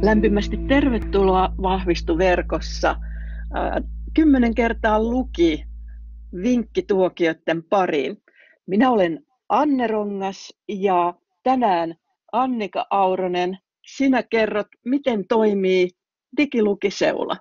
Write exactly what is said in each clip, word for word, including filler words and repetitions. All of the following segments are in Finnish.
Lämpimästi tervetuloa Vahvistu-verkossa. Kymmenen kertaa luki vinkkituokioiden pariin. Minä olen Anne Rongas ja tänään Annika Auronen, sinä kerrot, miten toimii digilukiseula.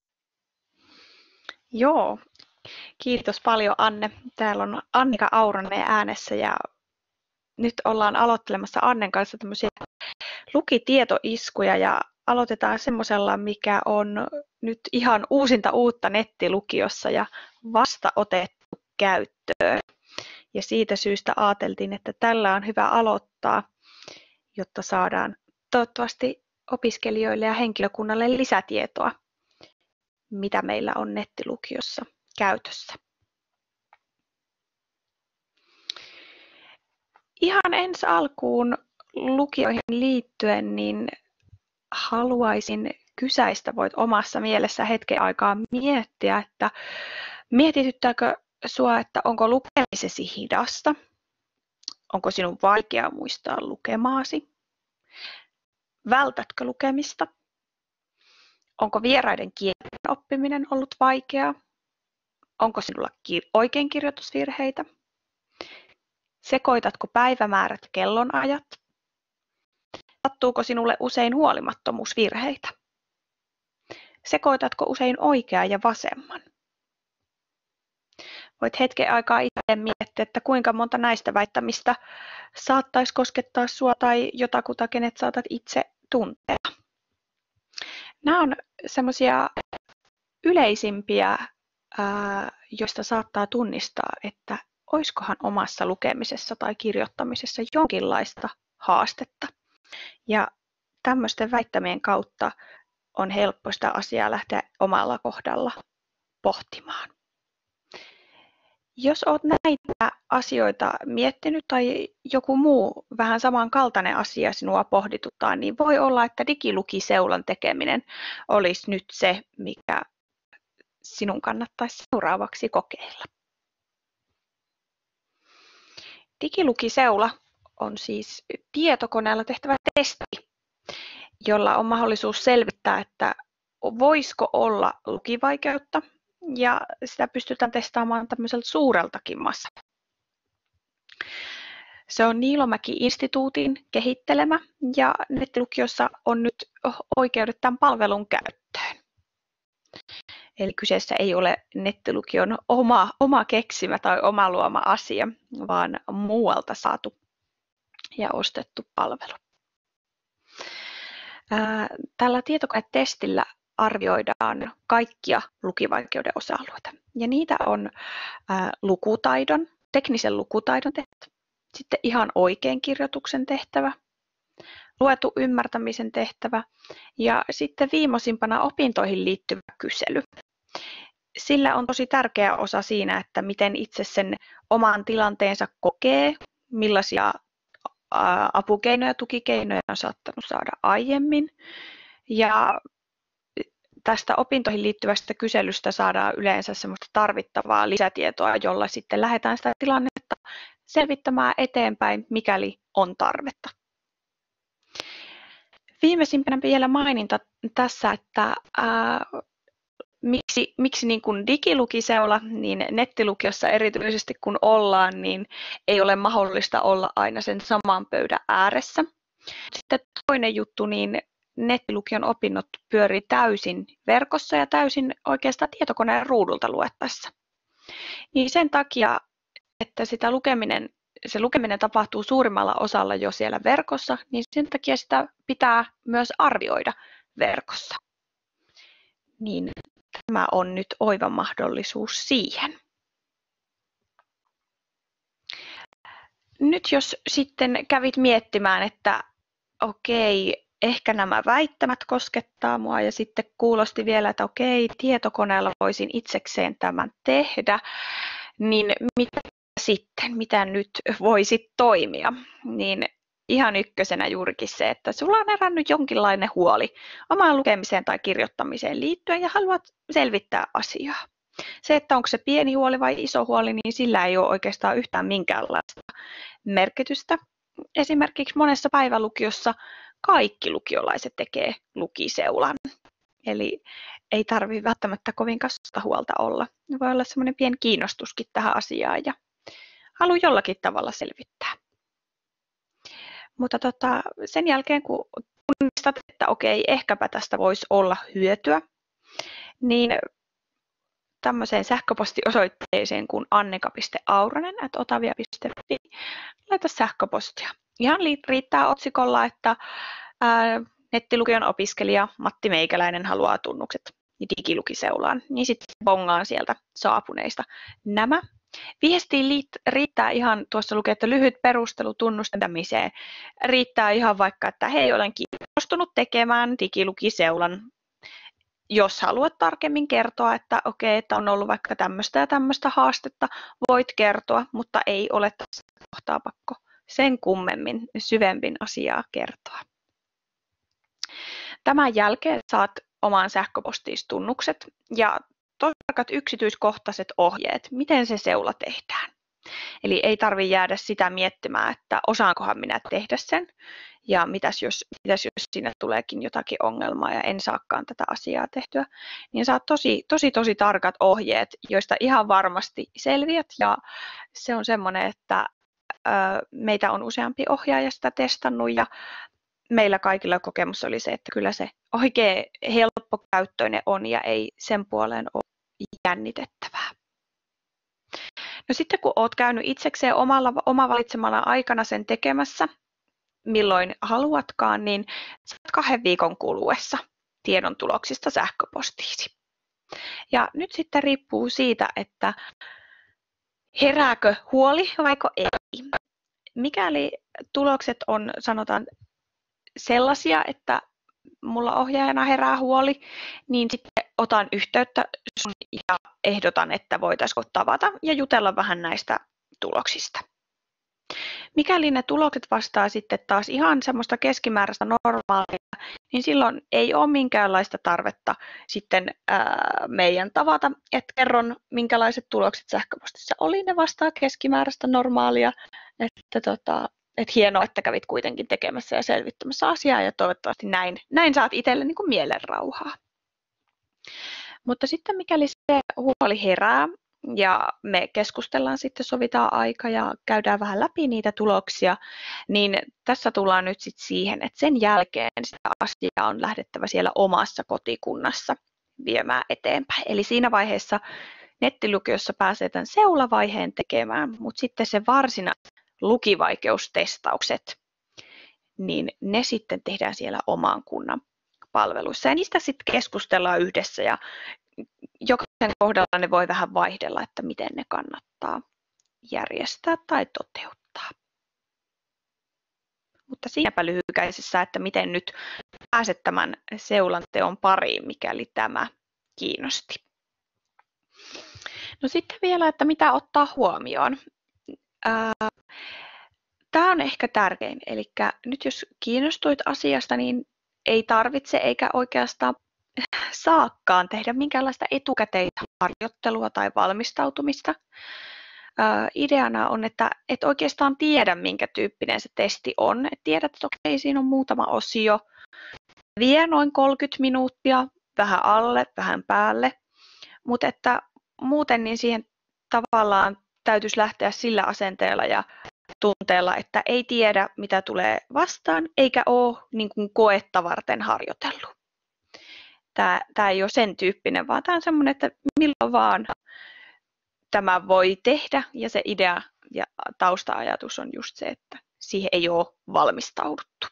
Joo, kiitos paljon Anne. Täällä on Annika Auronen äänessä ja nyt ollaan aloittelemassa Annen kanssa tämmöisiä lukitietoiskuja ja aloitetaan semmoisella, mikä on nyt ihan uusinta uutta nettilukiossa ja vasta otettu käyttöön. Ja siitä syystä ajateltiin, että tällä on hyvä aloittaa, jotta saadaan toivottavasti opiskelijoille ja henkilökunnalle lisätietoa, mitä meillä on nettilukiossa käytössä. Ihan ensi alkuun lukioihin liittyen, niin haluaisin kysäistä, voit omassa mielessä hetken aikaa miettiä, että mietityttääkö sinua, että onko lukemisesi hidasta? Onko sinun vaikea muistaa lukemaasi? Vältätkö lukemista? Onko vieraiden kielen oppiminen ollut vaikeaa? Onko sinulla oikeinkirjoitusvirheitä? Sekoitatko päivämäärät kellonajat? Sattuuko sinulle usein huolimattomuusvirheitä? Sekoitatko usein oikeaa ja vasemman? Voit hetken aikaa itse miettiä, että kuinka monta näistä väittämistä saattaisi koskettaa sinua tai jotakuta, kenet saatat itse tuntea. Nämä on semmoisia yleisimpiä, joista saattaa tunnistaa, että olisikohan omassa lukemisessa tai kirjoittamisessa jonkinlaista haastetta. Ja tämmöisten väittämien kautta on helppo sitä asiaa lähteä omalla kohdalla pohtimaan. Jos olet näitä asioita miettinyt tai joku muu vähän samankaltainen asia sinua pohdituttaa, niin voi olla, että digilukiseulan tekeminen olisi nyt se, mikä sinun kannattaisi seuraavaksi kokeilla. Digilukiseula on siis tietokoneella tehtävä testi, jolla on mahdollisuus selvittää, että voisiko olla lukivaikeutta, ja sitä pystytään testaamaan tämmöiseltä suureltakin massalta. Se on Niilomäki-instituutin kehittelemä ja nettilukiossa on nyt oikeudet tämän palvelun käyttöön. Eli kyseessä ei ole nettilukion oma, oma keksimä tai oma luoma asia, vaan muualta saatu ja ostettu palvelu. Tällä tietokonetestillä arvioidaan kaikkia lukivaikeuden osa-alueita. Ja niitä on lukutaidon, teknisen lukutaidon tehtävä, sitten ihan oikein kirjoituksen tehtävä, luetun ymmärtämisen tehtävä ja sitten viimeisimpänä opintoihin liittyvä kysely. Sillä on tosi tärkeä osa siinä, että miten itse sen oman tilanteensa kokee, millaisia apukeinoja ja tukikeinoja on saattanut saada aiemmin. Ja tästä opintoihin liittyvästä kyselystä saadaan yleensä semmoista tarvittavaa lisätietoa, jolla sitten lähdetään sitä tilannetta selvittämään eteenpäin, mikäli on tarvetta. Viimeisimpänä vielä maininta tässä, että ää, miksi, miksi niin kuin digilukiseula, niin nettilukiossa erityisesti kun ollaan, niin ei ole mahdollista olla aina sen saman pöydän ääressä. Sitten toinen juttu, niin nettilukion opinnot pyörii täysin verkossa ja täysin oikeastaan tietokoneen ruudulta luettaessa. Niin sen takia, että sitä lukeminen, se lukeminen tapahtuu suurimmalla osalla jo siellä verkossa, niin sen takia sitä pitää myös arvioida verkossa. Niin tämä on nyt oiva mahdollisuus siihen. Nyt jos sitten kävit miettimään, että okei, ehkä nämä väittämät koskettaa mua ja sitten kuulosti vielä, että okei, tietokoneella voisin itsekseen tämän tehdä, niin mitä sitten, mitä nyt voisi toimia? Niin ihan ykkösenä juurikin se, että sulla on herännyt jonkinlainen huoli omaan lukemiseen tai kirjoittamiseen liittyen ja haluat selvittää asiaa. Se, että onko se pieni huoli vai iso huoli, niin sillä ei ole oikeastaan yhtään minkäänlaista merkitystä. Esimerkiksi monessa päivälukiossa kaikki lukiolaiset tekee lukiseulan. Eli ei tarvitse välttämättä kovin kasvasta huolta olla. Voi olla semmoinen pieni kiinnostuskin tähän asiaan ja halu jollakin tavalla selvittää. Mutta tota, sen jälkeen kun tunnistat, että okei, ehkäpä tästä voisi olla hyötyä, niin tämmöiseen sähköpostiosoitteeseen kuin annika piste auranen ät otavia piste fi laita sähköpostia. Ihan riittää otsikolla, että ää, nettilukion opiskelija Matti Meikäläinen haluaa tunnukset digilukiseulaan, niin sitten bongaan sieltä saapuneista nämä. Viestiin riittää ihan, tuossa lukee, että lyhyt perustelu tunnustamiseen. Riittää ihan vaikka, että hei, olen kiinnostunut tekemään digilukiseulan. Jos haluat tarkemmin kertoa, että okei, että on ollut vaikka tämmöistä ja tämmöistä haastetta, voit kertoa, mutta ei ole tässä kohtaa pakko sen kummemmin syvempin asiaa kertoa. Tämän jälkeen saat omaan sähköpostiin tunnukset ja tarkat yksityiskohtaiset ohjeet, miten se seula tehdään. Eli ei tarvitse jäädä sitä miettimään, että osaankohan minä tehdä sen ja mitäs jos, mitäs jos siinä tuleekin jotakin ongelmaa ja en saakaan tätä asiaa tehtyä. Niin saat tosi, tosi, tosi tarkat ohjeet, joista ihan varmasti selviät ja se on semmoinen, että ö, meitä on useampi ohjaaja sitä testannut ja meillä kaikilla kokemus oli se, että kyllä se oikein helppokäyttöinen on ja ei sen puoleen ole jännitettävää. No sitten kun olet käynyt itsekseen omalla, oma valitsemana aikana sen tekemässä, milloin haluatkaan, niin saat kahden viikon kuluessa tiedon tuloksista sähköpostiisi. Ja nyt sitten riippuu siitä, että herääkö huoli vaiko ei. Mikäli tulokset on, sanotaan, sellaisia, että mulla ohjaajana herää huoli, niin sitten otan yhteyttä sun ja ehdotan, että voitaisiinko tavata ja jutella vähän näistä tuloksista. Mikäli ne tulokset vastaa sitten taas ihan semmoista keskimääräistä normaalia, niin silloin ei ole minkäänlaista tarvetta sitten ää, meidän tavata, että kerron minkälaiset tulokset sähköpostissa oli, ne vastaa keskimääräistä normaalia, että tota, et hienoa, että kävit kuitenkin tekemässä ja selvittämässä asiaa ja toivottavasti näin, näin saat itselle niin kuin mielenrauhaa. Mutta sitten mikäli se huoli herää ja me keskustellaan sitten, sovitaan aika ja käydään vähän läpi niitä tuloksia, niin tässä tullaan nyt sitten siihen, että sen jälkeen sitä asiaa on lähdettävä siellä omassa kotikunnassa viemään eteenpäin. Eli siinä vaiheessa nettilukiossa pääsee tämän seulavaiheen tekemään, mutta sitten se varsinainen lukivaikeustestaukset, niin ne sitten tehdään siellä oman kunnan palveluissa. Ja niistä sitten keskustellaan yhdessä ja jokaisen kohdalla ne voi vähän vaihdella, että miten ne kannattaa järjestää tai toteuttaa. Mutta siinäpä lyhykäisessä, että miten nyt pääset tämän seulanteon pariin, mikäli tämä kiinnosti. No sitten vielä, että mitä ottaa huomioon. Tämä on ehkä tärkein, eli nyt jos kiinnostuit asiasta, niin ei tarvitse eikä oikeastaan saakkaan tehdä minkäänlaista etukäteistä harjoittelua tai valmistautumista. Ideana on, että et oikeastaan tiedä, minkä tyyppinen se testi on. Et tiedät, että okei, siinä on muutama osio. Vie noin kolmekymmentä minuuttia, vähän alle, vähän päälle, mutta että muuten niin siihen tavallaan täytyisi lähteä sillä asenteella ja tunteella, että ei tiedä, mitä tulee vastaan, eikä ole niin kuin koetta varten harjoitellut. Tämä, tämä ei ole sen tyyppinen, vaan tämä on semmoinen, että milloin vaan tämä voi tehdä, ja se idea ja tausta-ajatus on just se, että siihen ei ole valmistauduttu.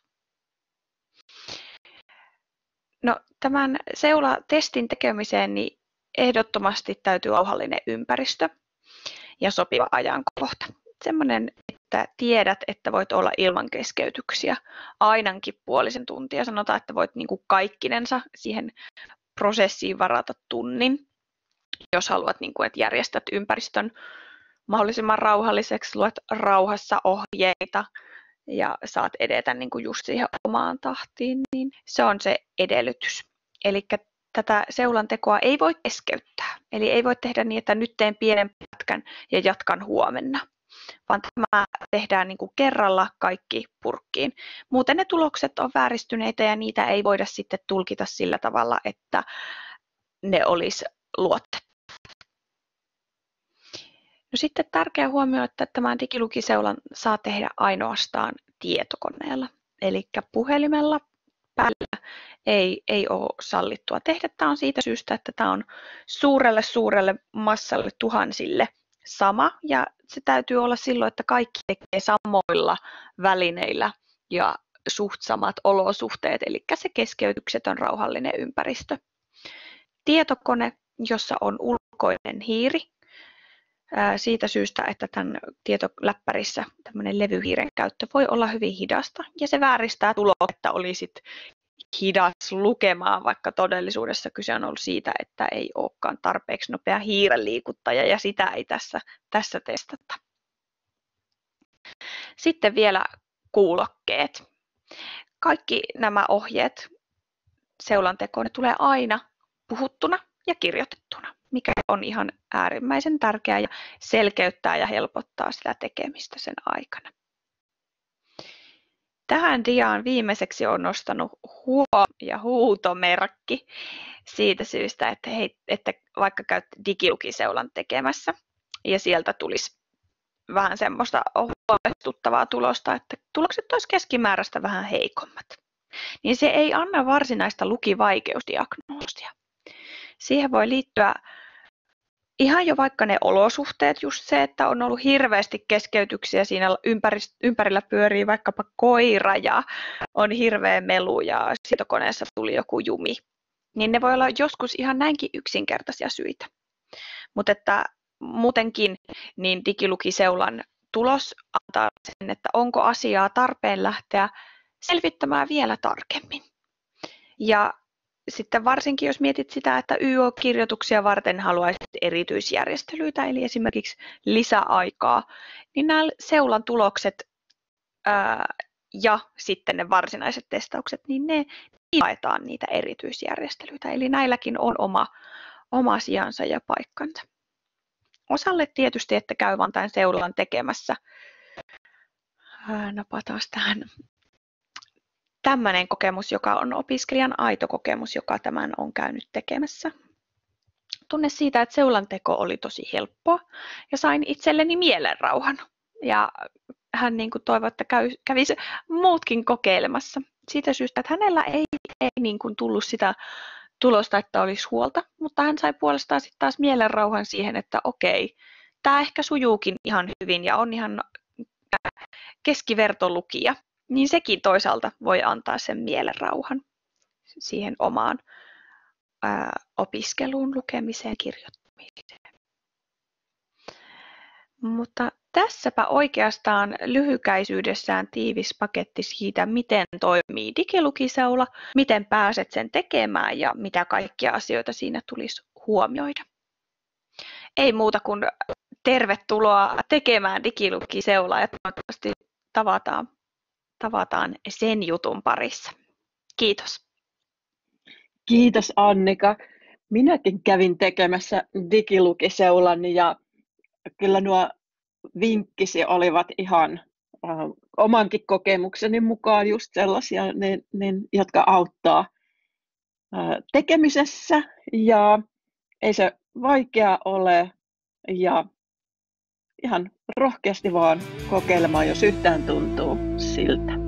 No, tämän seula-testin tekemiseen niin ehdottomasti täytyy rauhallinen ympäristö ja sopiva ajankohta. Semmoinen, että tiedät, että voit olla ilman keskeytyksiä ainakin puolisen tuntia. Sanotaan, että voit niin kuin kaikkinensa siihen prosessiin varata tunnin, jos haluat, niin kuin, että järjestät ympäristön mahdollisimman rauhalliseksi, luet rauhassa ohjeita ja saat edetä niin kuin just siihen omaan tahtiin, niin se on se edellytys. Eli tätä seulantekoa ei voi keskeyttää. Eli ei voi tehdä niin, että nyt teen pienen pätkän ja jatkan huomenna. vaan tämä tehdään niin kuin kerralla kaikki purkkiin. Muuten ne tulokset on vääristyneitä ja niitä ei voida sitten tulkita sillä tavalla, että ne olisi luotettavia. No sitten tärkeä huomio, että tämän digilukiseulan saa tehdä ainoastaan tietokoneella, eli puhelimella päällä ei, ei ole sallittua tehdä. Tämä on siitä syystä, että tämä on suurelle suurelle massalle tuhansille sama ja se täytyy olla silloin, että kaikki tekee samoilla välineillä ja suht samat olosuhteet, eli se keskeytyksetön rauhallinen ympäristö. Tietokone, jossa on ulkoinen hiiri, siitä syystä, että tämän tietoläppärissä tämmöinen levyhiiren käyttö voi olla hyvin hidasta ja se vääristää tulosta, että olisit hidas lukemaan, vaikka todellisuudessa kyse on ollut siitä, että ei olekaan tarpeeksi nopea hiiren liikuttaja ja sitä ei tässä, tässä testata. Sitten vielä kuulokkeet. Kaikki nämä ohjeet seulantekoon tulee aina puhuttuna ja kirjoitettuna, mikä on ihan äärimmäisen tärkeää ja selkeyttää ja helpottaa sitä tekemistä sen aikana. Tähän diaan viimeiseksi on nostanut huom- ja huutomerkki siitä syystä, että, hei, että vaikka käyt digilukiseulan tekemässä ja sieltä tulisi vähän semmoista huolestuttavaa tulosta, että tulokset olisi keskimääräistä vähän heikommat, niin se ei anna varsinaista lukivaikeusdiagnoosia. Siihen voi liittyä ihan jo vaikka ne olosuhteet, just se, että on ollut hirveästi keskeytyksiä, siinä ympärillä pyörii vaikkapa koira ja on hirveä melu ja tietokoneessa tuli joku jumi. Niin ne voi olla joskus ihan näinkin yksinkertaisia syitä. Mutta että muutenkin niin digilukiseulan tulos antaa sen, että onko asiaa tarpeen lähteä selvittämään vielä tarkemmin. Ja sitten varsinkin, jos mietit sitä, että Y O-kirjoituksia varten haluaisit erityisjärjestelyitä, eli esimerkiksi lisäaikaa, niin nämä seulan tulokset ää, ja sitten ne varsinaiset testaukset, niin ne haetaan niitä erityisjärjestelyitä. Eli näilläkin on oma, oma sijansa ja paikkansa. Osalle tietysti, että käy vaan tämän seulan tekemässä. Ää, napataan tähän. Tällainen kokemus, joka on opiskelijan aito kokemus, joka tämän on käynyt tekemässä. Tunne siitä, että seulanteko oli tosi helppoa ja sain itselleni mielenrauhan. Ja hän niin kuin toivoi, että kävisi muutkin kokeilemassa. Siitä syystä, että hänellä ei, ei niin kuin tullut sitä tulosta, että olisi huolta, mutta hän sai puolestaan sitten taas mielenrauhan siihen, että okei, tämä ehkä sujuukin ihan hyvin ja on ihan keskivertolukija. Niin sekin toisaalta voi antaa sen mielenrauhan siihen omaan ää, opiskeluun, lukemiseen, kirjoittamiseen. Mutta tässäpä oikeastaan lyhykäisyydessään tiivis paketti siitä, miten toimii digilukiseula, miten pääset sen tekemään ja mitä kaikkia asioita siinä tulisi huomioida. Ei muuta kuin tervetuloa tekemään digilukiseulaa ja toivottavasti tavataan. tavataan sen jutun parissa. Kiitos. Kiitos Annika. Minäkin kävin tekemässä digilukiseulan ja kyllä nuo vinkkisi olivat ihan äh, omankin kokemukseni mukaan just sellaisia, ne, ne, jotka auttaa äh, tekemisessä ja ei se vaikea ole ja ihan rohkeasti vaan kokeilemaan, jos yhtään tuntuu siltä.